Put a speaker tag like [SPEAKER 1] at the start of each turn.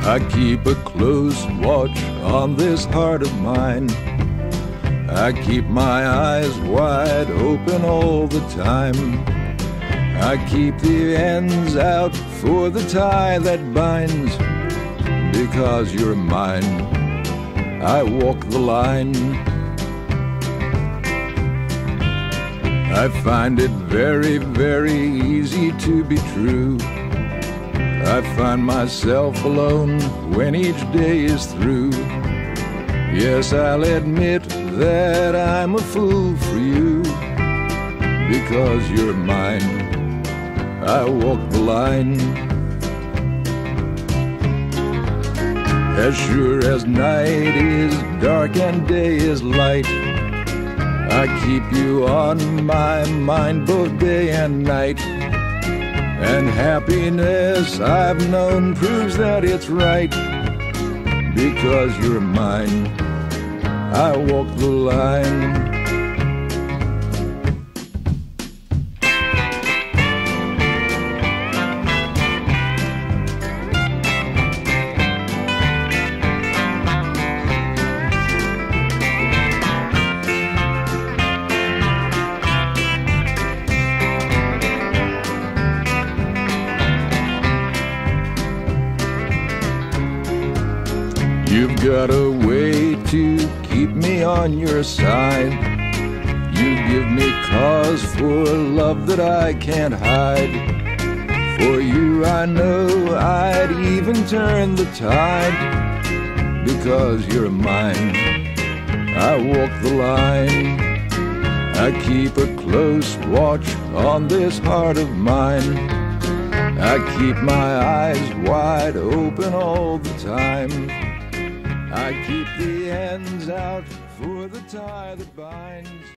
[SPEAKER 1] I keep a close watch on this heart of mine. I keep my eyes wide open all the time. I keep the ends out for the tie that binds. Because you're mine, I walk the line. I find it very, very easy to be true. I find myself alone when each day is through. Yes, I'll admit that I'm a fool for you. Because you're mine, I walk the line. As sure as night is dark and day is light, I keep you on my mind both day and night. And happiness I've known proves that it's right. Because you're mine, I walk the line. You've got a way to keep me on your side. You give me cause for love that I can't hide. For you I know I'd even turn the tide. Because you're mine, I walk the line. I keep a close watch on this heart of mine. I keep my eyes wide open all the time. I keep the ends out for the tie that binds.